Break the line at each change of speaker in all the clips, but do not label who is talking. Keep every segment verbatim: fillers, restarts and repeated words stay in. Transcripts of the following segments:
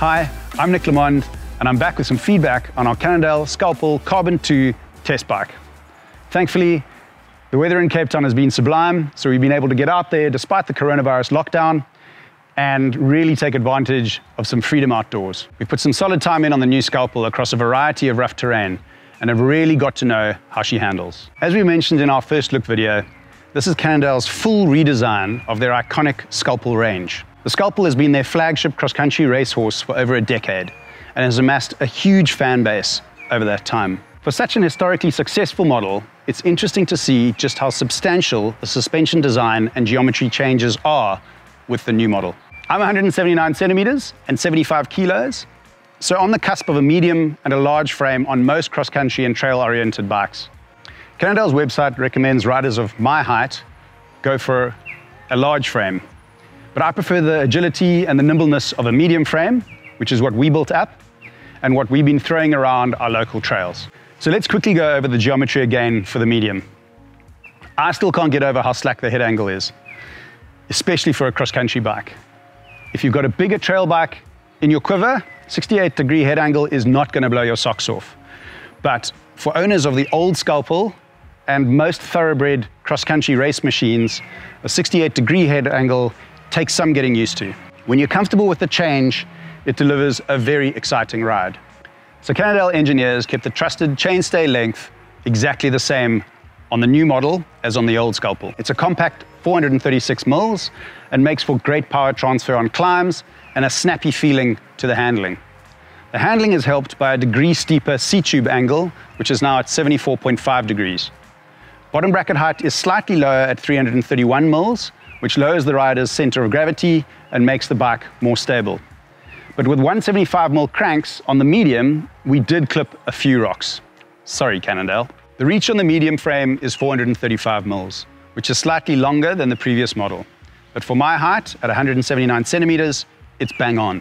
Hi, I'm Nick Lamond, and I'm back with some feedback on our Cannondale Scalpel Carbon two test bike. Thankfully, the weather in Cape Town has been sublime, so we've been able to get out there despite the coronavirus lockdown and really take advantage of some freedom outdoors. We've put some solid time in on the new Scalpel across a variety of rough terrain and have really got to know how she handles. As we mentioned in our first look video, this is Cannondale's full redesign of their iconic Scalpel range. The Scalpel has been their flagship cross-country racehorse for over a decade and has amassed a huge fan base over that time. For such an historically successful model, it's interesting to see just how substantial the suspension design and geometry changes are with the new model. I'm one hundred seventy-nine centimeters and seventy-five kilos, so on the cusp of a medium and a large frame on most cross-country and trail-oriented bikes. Cannondale's website recommends riders of my height go for a large frame, but I prefer the agility and the nimbleness of a medium frame, which is what we built up and what we've been throwing around our local trails. So let's quickly go over the geometry again for the medium. I still can't get over how slack the head angle is, especially for a cross-country bike. If you've got a bigger trail bike in your quiver, sixty-eight degree head angle is not going to blow your socks off. But for owners of the old Scalpel and most thoroughbred cross-country race machines, a sixty-eight degree head angle takes some getting used to. When you're comfortable with the change, it delivers a very exciting ride. So Cannondale engineers kept the trusted chainstay length exactly the same on the new model as on the old Scalpel. It's a compact four hundred thirty-six mils and makes for great power transfer on climbs and a snappy feeling to the handling. The handling is helped by a degree steeper C-tube angle, which is now at seventy-four point five degrees. Bottom bracket height is slightly lower at three hundred thirty-one mils, which lowers the rider's center of gravity and makes the bike more stable. But with one seventy-five mil cranks on the medium, we did clip a few rocks. Sorry, Cannondale. The reach on the medium frame is four hundred thirty-five mils, which is slightly longer than the previous model. But for my height, at one hundred seventy-nine centimeters, it's bang on.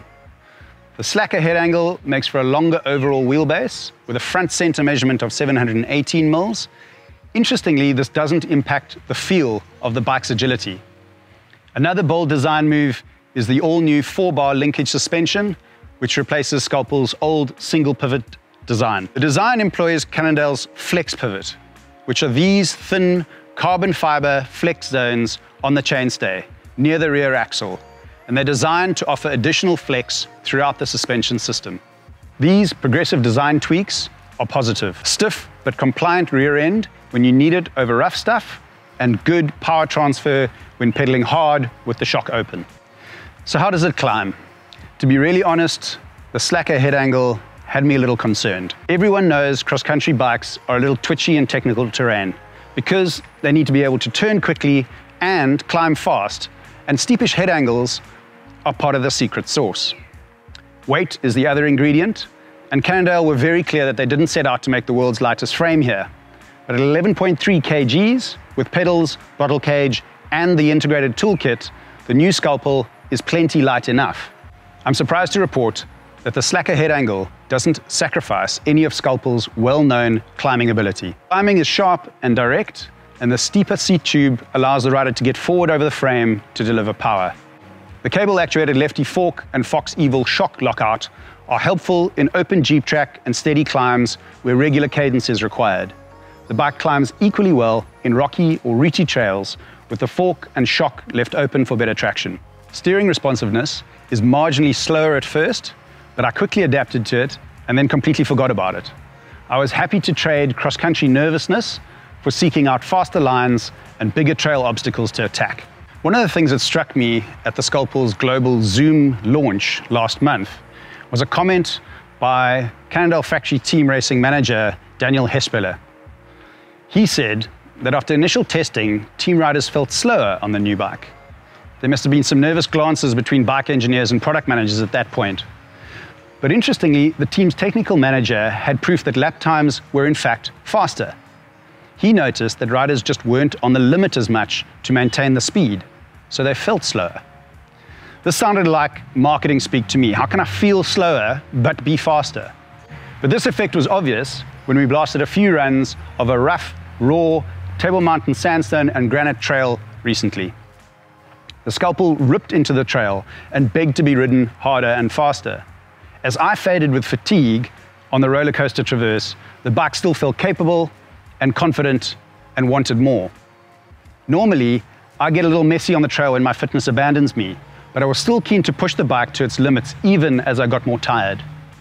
The slacker head angle makes for a longer overall wheelbase with a front center measurement of seven hundred eighteen mils. Interestingly, this doesn't impact the feel of the bike's agility. Another bold design move is the all-new four-bar linkage suspension, which replaces Scalpel's old single pivot design. The design employs Cannondale's flex pivot, which are these thin carbon fiber flex zones on the chainstay near the rear axle, and they're designed to offer additional flex throughout the suspension system. These progressive design tweaks are positive. Stiff but compliant rear end when you need it over rough stuff, and good power transfer when pedaling hard with the shock open. So how does it climb? To be really honest, the slacker head angle had me a little concerned. Everyone knows cross-country bikes are a little twitchy in technical terrain because they need to be able to turn quickly and climb fast, and steepish head angles are part of the secret sauce. Weight is the other ingredient, and Cannondale were very clear that they didn't set out to make the world's lightest frame here. But at eleven point three kilograms, with pedals, throttle cage, and the integrated toolkit, the new Scalpel is plenty light enough. I'm surprised to report that the slacker head angle doesn't sacrifice any of Scalpel's well-known climbing ability. Climbing is sharp and direct, and the steeper seat tube allows the rider to get forward over the frame to deliver power. The cable-actuated lefty fork and Fox Evil shock lockout are helpful in open jeep track and steady climbs where regular cadence is required. The bike climbs equally well in rocky or reachy trails with the fork and shock left open for better traction. Steering responsiveness is marginally slower at first, but I quickly adapted to it and then completely forgot about it. I was happy to trade cross-country nervousness for seeking out faster lines and bigger trail obstacles to attack. One of the things that struck me at the Scalpel's global Zoom launch last month was a comment by Cannondale factory team racing manager Daniel Hespeler. He said that after initial testing, team riders felt slower on the new bike. There must have been some nervous glances between bike engineers and product managers at that point. But interestingly, the team's technical manager had proof that lap times were in fact faster. He noticed that riders just weren't on the limit as much to maintain the speed, so they felt slower. This sounded like marketing speak to me. How can I feel slower but be faster? But this effect was obvious when we blasted a few runs of a rough, raw, Table Mountain sandstone and granite trail recently. The Scalpel ripped into the trail and begged to be ridden harder and faster. As I faded with fatigue on the roller coaster traverse, the bike still felt capable and confident and wanted more. Normally, I get a little messy on the trail when my fitness abandons me, but I was still keen to push the bike to its limits even as I got more tired.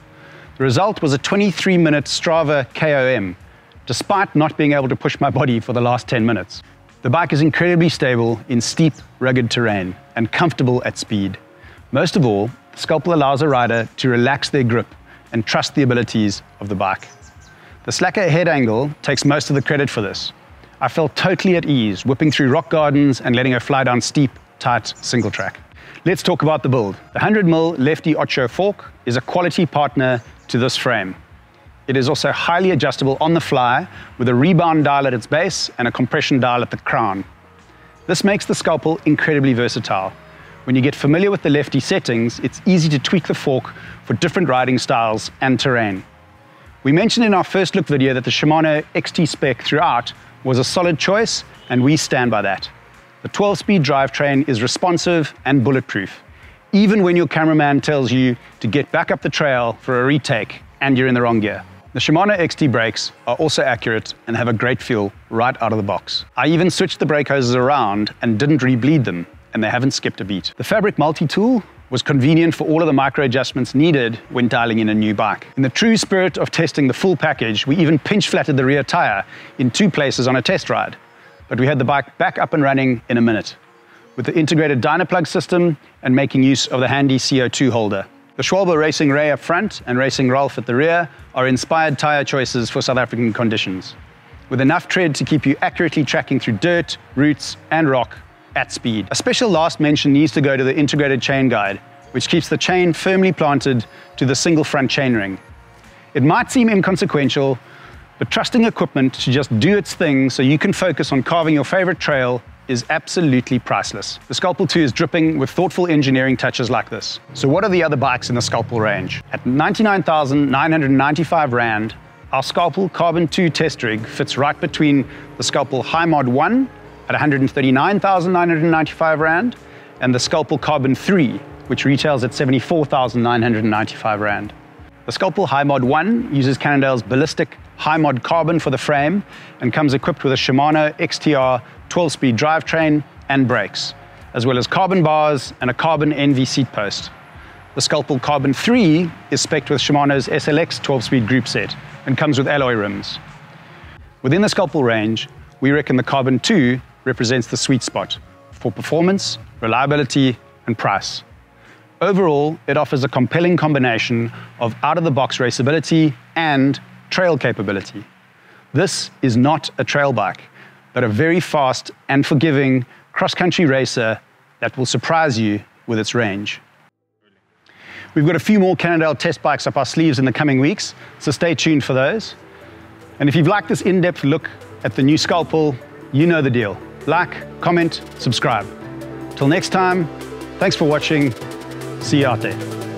The result was a twenty-three minute Strava K O M, despite not being able to push my body for the last ten minutes. The bike is incredibly stable in steep, rugged terrain and comfortable at speed. Most of all, the Scalpel allows a rider to relax their grip and trust the abilities of the bike. The slacker head angle takes most of the credit for this. I felt totally at ease, whipping through rock gardens and letting her fly down steep, tight single track. Let's talk about the build. The one hundred millimeter Lefty Ocho fork is a quality partner to this frame. It is also highly adjustable on the fly with a rebound dial at its base and a compression dial at the crown. This makes the Scalpel incredibly versatile. When you get familiar with the Lefty settings, it's easy to tweak the fork for different riding styles and terrain. We mentioned in our first look video that the Shimano X T spec throughout was a solid choice, and we stand by that. The twelve speed drivetrain is responsive and bulletproof, even when your cameraman tells you to get back up the trail for a retake and you're in the wrong gear. The Shimano X T brakes are also accurate and have a great feel right out of the box. I even switched the brake hoses around and didn't re-bleed them, and they haven't skipped a beat. The fabric multi-tool was convenient for all of the micro adjustments needed when dialing in a new bike. In the true spirit of testing the full package, we even pinch flatted the rear tire in two places on a test ride. But we had the bike back up and running in a minute, with the integrated Dynaplug system and making use of the handy C O two holder. The Schwalbe Racing Ray up front and Racing Rolf at the rear are inspired tire choices for South African conditions, with enough tread to keep you accurately tracking through dirt, roots and rock at speed. A special last mention needs to go to the integrated chain guide, which keeps the chain firmly planted to the single front chainring. It might seem inconsequential, but trusting equipment to just do its thing so you can focus on carving your favorite trail is absolutely priceless. The Scalpel two is dripping with thoughtful engineering touches like this. So what are the other bikes in the Scalpel range? At ninety-nine thousand nine hundred ninety-five rand, our Scalpel Carbon two test rig fits right between the Scalpel High Mod one at one hundred thirty-nine thousand nine hundred ninety-five rand and the Scalpel Carbon three, which retails at seventy-four thousand nine hundred ninety-five rand. The Scalpel High Mod one uses Cannondale's ballistic High Mod Carbon for the frame and comes equipped with a Shimano X T R twelve speed drivetrain and brakes, as well as carbon bars and a carbon N V seat post. The Scalpel Carbon three is spec'd with Shimano's S L X twelve speed group set and comes with alloy rims. Within the Scalpel range, we reckon the Carbon two represents the sweet spot for performance, reliability and price. Overall, it offers a compelling combination of out-of-the-box raceability and trail capability. This is not a trail bike, but a very fast and forgiving cross-country racer that will surprise you with its range. We've got a few more Cannondale test bikes up our sleeves in the coming weeks, so stay tuned for those. And if you've liked this in-depth look at the new Scalpel, you know the deal. Like, comment, subscribe. Till next time, thanks for watching. See you out there.